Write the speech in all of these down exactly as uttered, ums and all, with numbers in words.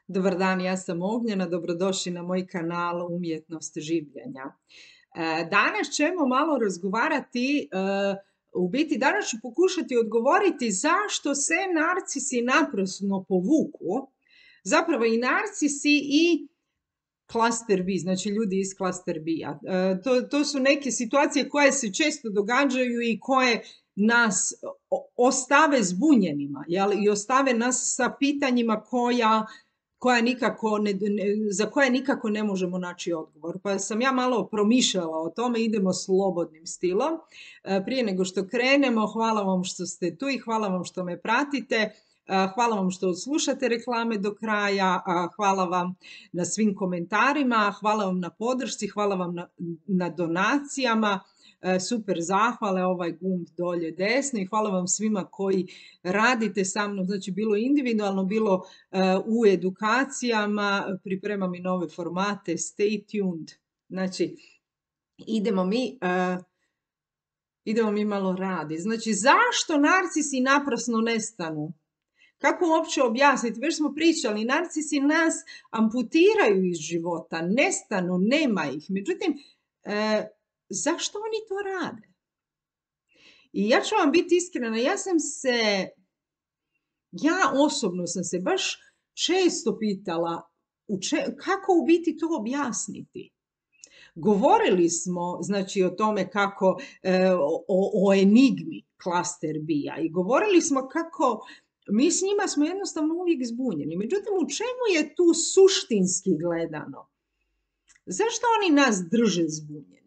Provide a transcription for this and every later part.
Dobar dan, ja sam Ognjena, dobrodošli na moj kanal Umjetnost življenja. E, Danas ćemo malo razgovarati, e, u biti danas ću pokušati odgovoriti zašto se narcisi naprasno povuku, zapravo i narcisi i klaster B, znači ljudi iz klaster B-a. E, to, to su neke situacije koje se često događaju i koje nas ostave zbunjenima, jel? I ostave nas sa pitanjima koja koja nikako ne, ne, za koje nikako ne možemo naći odgovor. Pa sam ja malo promišljala o tome, idemo slobodnim stilom. E, prije nego što krenemo, hvala vam što ste tu i hvala vam što me pratite. E, hvala vam što slušate reklame do kraja, a hvala vam na svim komentarima, hvala vam na podršci, hvala vam na, na donacijama. Super zahvale, ovaj gumb dolje desno i hvala vam svima koji radite sa mnom, znači bilo individualno, bilo uh, u edukacijama, pripremam i nove formate, stay tuned. Znači, idemo mi, uh, idemo mi malo radi. Znači, zašto narcisi naprasno nestanu? Kako uopće objasniti? Već smo pričali, narcisi nas amputiraju iz života, nestanu, nema ih. Međutim, uh, zašto oni to rade? I ja ću vam biti iskrena, ja sam se, ja osobno sam se baš često pitala u če, kako u biti to objasniti. Govorili smo, znači, o tome kako, e, o, o enigmi klaster B-a i govorili smo kako mi s njima smo jednostavno uvijek zbunjeni. Međutim, u čemu je tu suštinski gledano? Zašto oni nas drže zbunjeni?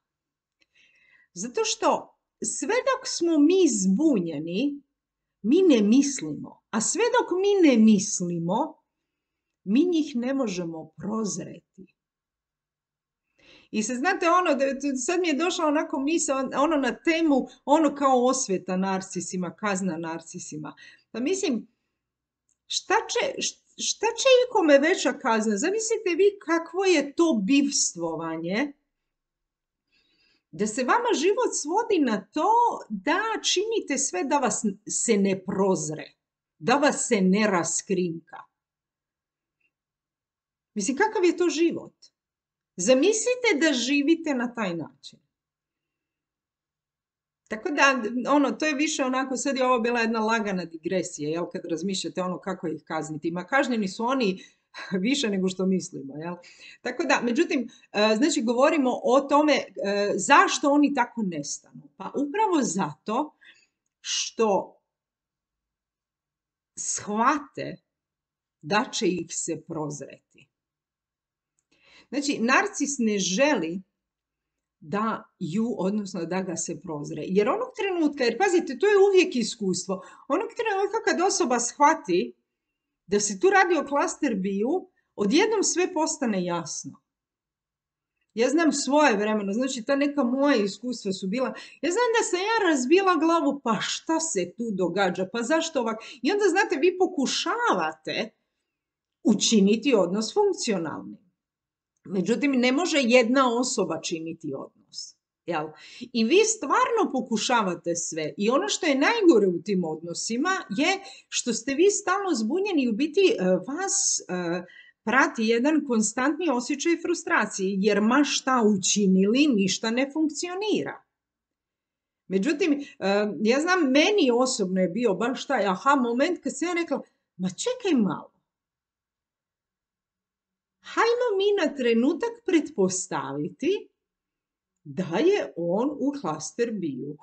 Zato što sve dok smo mi zbunjeni, mi ne mislimo. A sve dok mi ne mislimo, mi njih ne možemo prozreti. I se znate, ono, sad mi je došla onako misao, ono na temu, ono kao osveta narcisima, kazna narcisima. Pa mislim, šta će, šta će ikome veća kazna? Zamislite vi kakvo je to bivstvovanje, da se vama život svodi na to da činite sve da vas se ne prozre, da vas se ne raskrinka. Mislim, kakav je to život? Zamislite da živite na taj način. Tako da, ono, to je više onako, sad je ovo bila jedna lagana digresija, jel, kad razmišljate ono kako ih kazniti. Ma kažnjeni su oni više nego što mislimo, jel? Tako da, međutim, znači govorimo o tome zašto oni tako nestanu. Pa upravo zato što shvate da će ih se prozreti. Znači, narcis ne želi da ju, odnosno da ga se prozre. Jer onog trenutka, jer pazite, to je uvijek iskustvo, onog trenutka kad osoba shvati da se tu radi o klaster B-u, odjednom sve postane jasno. Ja znam svoje vremeno, znači ta neka moja iskustva su bila, ja znam da sam ja razbila glavu, pa šta se tu događa, pa zašto ovak? I onda, znate, vi pokušavate učiniti odnos funkcionalnim. Međutim, ne može jedna osoba činiti odnos. Jel? I vi stvarno pokušavate sve. I ono što je najgore u tim odnosima je što ste vi stalno zbunjeni i u biti vas uh, prati jedan konstantni osjećaj frustracije, jer ma šta učinili, ništa ne funkcionira. Međutim, uh, ja znam, meni osobno je bio baš taj aha moment kad sam ja rekla, ma čekaj malo. Hajmo mi na trenutak pretpostaviti da je on u klaster B-u.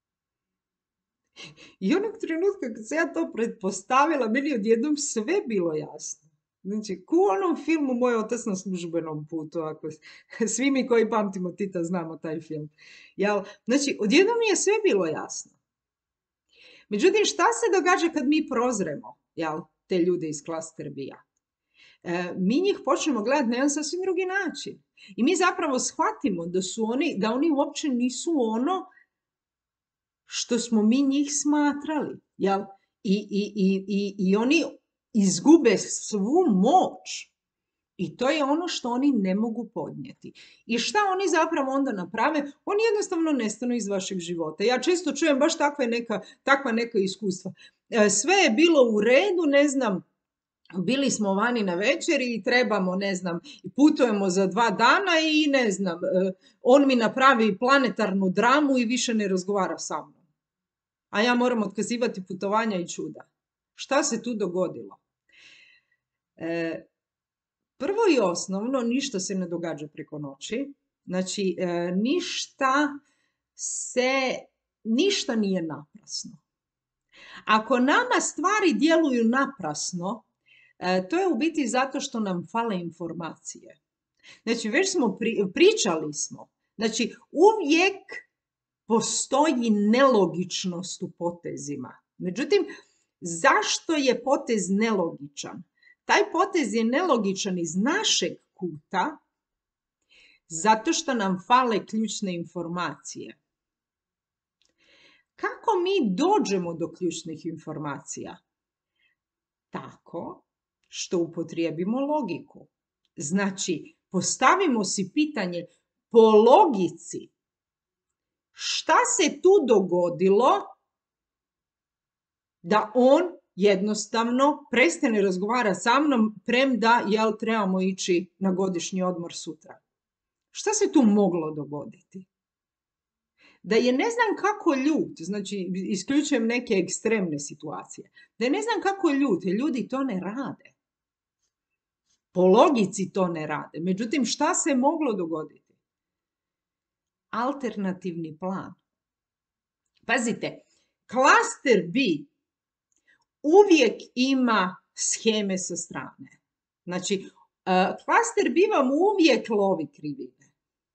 I onog trenutka kad sam ja to pretpostavila, meni odjednom sve bilo jasno. Znači, ko u onom filmu Moj otac na službenom putu, ako svi mi koji pamtimo Tita znamo taj film. Jel? Znači, odjednom mi je sve bilo jasno. Međutim, šta se događa kad mi prozremo, jel, te ljude iz klaster B-a? E, mi njih počnemo gledati na jedan sasvim drugi način. I mi zapravo shvatimo da su oni, da oni uopće nisu ono što smo mi njih smatrali. Jel? I, i, i, i, i oni izgube svu moć. I to je ono što oni ne mogu podnijeti. I šta oni zapravo onda naprave? Oni jednostavno nestanu iz vašeg života. Ja često čujem baš takve neka, takva neka iskustva. E, sve je bilo u redu, ne znam, bili smo vani na večeri i trebamo, ne znam, putujemo za dva dana i ne znam, on mi napravi planetarnu dramu i više ne razgovara sa mnom. A ja moram otkazivati putovanja i čuda. Šta se tu dogodilo? E, prvo i osnovno, ništa se ne događa preko noći. Znači, e, ništa se, ništa nije naprasno. Ako nama stvari djeluju naprasno, e, to je u biti zato što nam fale informacije. Znači, već smo pri, pričali smo. Znači, uvijek postoji nelogičnost u potezima. Međutim, zašto je potez nelogičan? Taj potez je nelogičan iz našeg kuta zato što nam fale ključne informacije. Kako mi dođemo do ključnih informacija? Tako što upotrijebimo logiku. Znači, postavimo si pitanje po logici. Šta se tu dogodilo da on jednostavno prestane razgovarati sa mnom, premda jel trebamo ići na godišnji odmor sutra? Šta se tu moglo dogoditi? Da je ne znam kako ljut, znači isključujem neke ekstremne situacije, da je ne znam kako ljut, ljudi to ne rade. Po logici to ne rade. Međutim, šta se moglo dogoditi? Alternativni plan. Pazite, klaster B uvijek ima sheme sa strane. Znači, klaster B vam uvijek lovi krivine.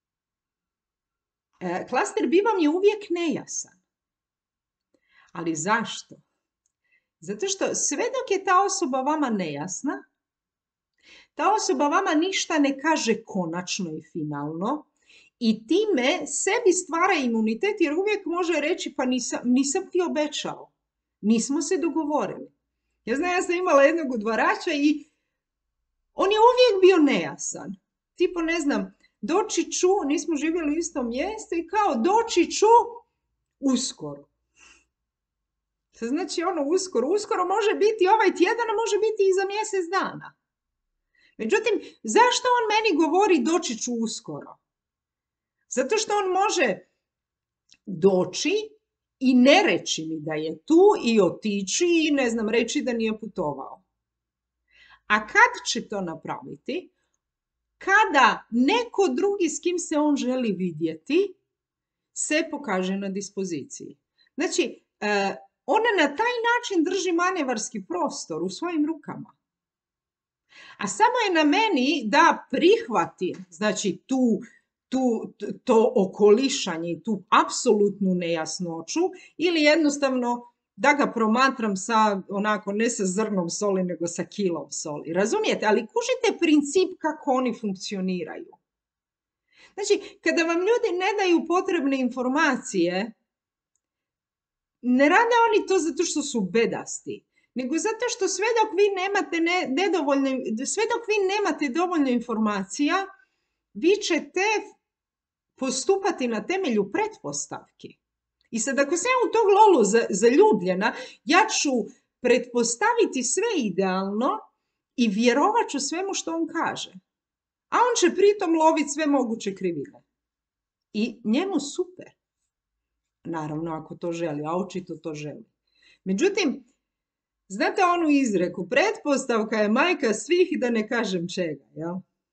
Klaster B vam je uvijek nejasan. Ali zašto? Zato što sve dok je ta osoba vama nejasna, ta osoba vama ništa ne kaže konačno i finalno i time sebi stvara imunitet jer uvijek može reći pa nisam, nisam ti obećao, nismo se dogovorili. Ja znam, ja sam imala jednog udvarača i on je uvijek bio nejasan. Tipo, ne znam, doći ću, nismo živjeli u istom mjestu i kao doći ću uskoro. Znači ono uskoro, uskoro može biti ovaj tjedan, a može biti i za mjesec dana. Međutim, zašto on meni govori doći ću uskoro? Zato što on može doći i ne reći mi da je tu i otići i ne znam reći da nije putovao. A kad će to napraviti? Kada neko drugi s kim se on želi vidjeti se pokaže na dispoziciji. Znači, ona na taj način drži manevarski prostor u svojim rukama. A samo je na meni da prihvatim, znači, tu, tu, to okolišanje, tu apsolutnu nejasnoću ili jednostavno da ga promatram sa, onako, ne sa zrnom soli, nego sa kilom soli. Razumijete? Ali kužite princip kako oni funkcioniraju. Znači, kada vam ljudi ne daju potrebne informacije, ne rade oni to zato što su bedasti, nego zato što sve dok vi nemate ne, nedovoljne, sve dok vi nemate dovoljno informacija, vi ćete postupati na temelju pretpostavki. I sad ako sam ja u tog lolu zaljubljena, ja ću pretpostaviti sve idealno i vjerovat ću svemu što on kaže. A on će pritom loviti sve moguće krivine. I njemu super. Naravno ako to želi, a očito to želi. Međutim, znate onu izreku, pretpostavka je majka svih da ne kažem čega. Jel?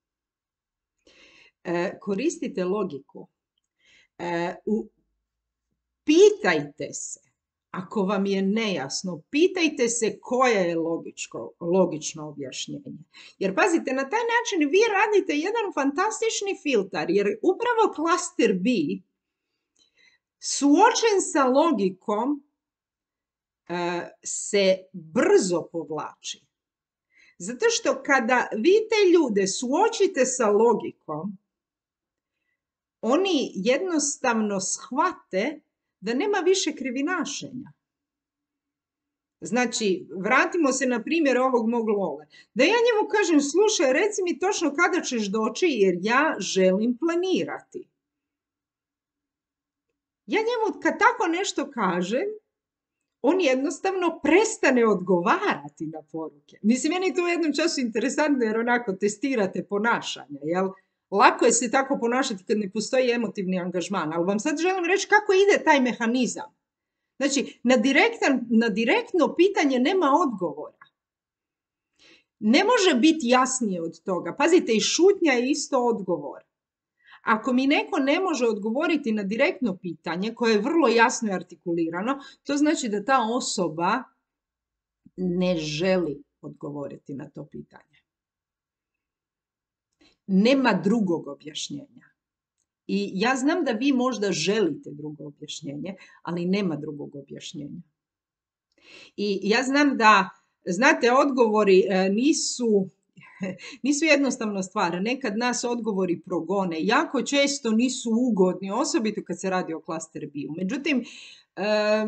E, koristite logiku. E, u, pitajte se, ako vam je nejasno, pitajte se koje je logičko, logično objašnjenje. Jer pazite, na taj način vi radite jedan fantastični filtar, jer upravo klaster B suočen sa logikom e, se brzo povlači. Zato što kada vi te ljude suočite sa logikom, oni jednostavno shvate da nema više krivinašenja. Znači, vratimo se na primjer ovog mog lole. Da ja njemu kažem, slušaj, reci mi točno kada ćeš doći jer ja želim planirati. Ja njemu kad tako nešto kažem, on jednostavno prestane odgovarati na poruke. Mislim, meni je to u jednom času interesantno jer onako testirate ponašanje, jel? Lako je se tako ponašati kad ne postoji emotivni angažman, ali vam sad želim reći kako ide taj mehanizam. Znači, na, direktan, na direktno pitanje nema odgovora. Ne može biti jasnije od toga. Pazite, i šutnja je isto odgovor. Ako mi neko ne može odgovoriti na direktno pitanje, koje je vrlo jasno i artikulirano, to znači da ta osoba ne želi odgovoriti na to pitanje. Nema drugog objašnjenja. I ja znam da vi možda želite drugo objašnjenje, ali nema drugog objašnjenja. I ja znam da, znate, odgovori nisu, nisu jednostavna stvar. Nekad nas odgovori progone. Jako često nisu ugodni, osobito kad se radi o cluster B-u. Međutim, eh,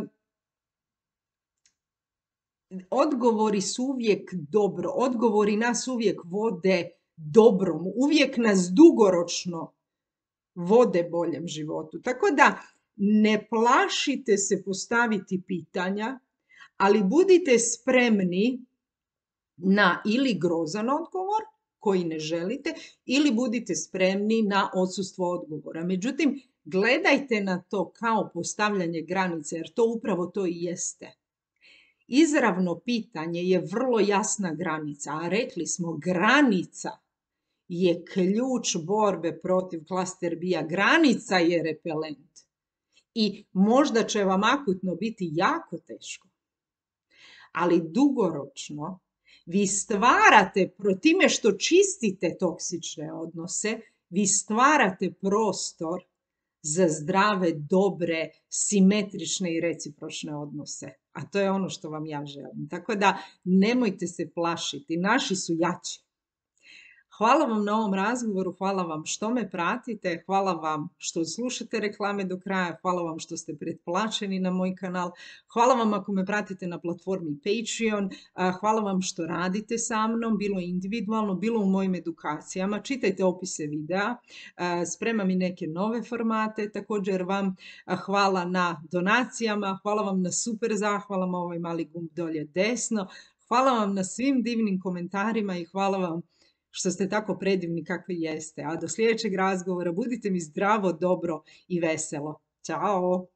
odgovori su uvijek dobro. Odgovori nas uvijek vode dobrom. Uvijek nas dugoročno vode boljem životu. Tako da ne plašite se postaviti pitanja, ali budite spremni na ili grozan odgovor koji ne želite, ili budite spremni na odsustvo odgovora. Međutim, gledajte na to kao postavljanje granice, jer to upravo to i jeste. Izravno pitanje je vrlo jasna granica, a rekli smo granica je ključ borbe protiv cluster B-a. Granica je repelent. I možda će vam akutno biti jako teško. Ali dugoročno vi stvarate, time što čistite toksične odnose, vi stvarate prostor za zdrave, dobre, simetrične i recipročne odnose. A to je ono što vam ja želim. Tako da nemojte se plašiti, naši su jači. Hvala vam na ovom razgovoru, hvala vam što me pratite, hvala vam što slušate reklame do kraja, hvala vam što ste pretplaćeni na moj kanal, hvala vam ako me pratite na platformi Patreon, hvala vam što radite sa mnom, bilo individualno, bilo u mojim edukacijama, čitajte opise videa, spremam i neke nove formate, također vam hvala na donacijama, hvala vam na super zahvalama, ovaj mali gumb dolje desno, hvala vam na svim divnim komentarima i hvala vam što ste tako predivni kakvi jeste. A do sljedećeg razgovora budite mi zdravo, dobro i veselo. Ćao!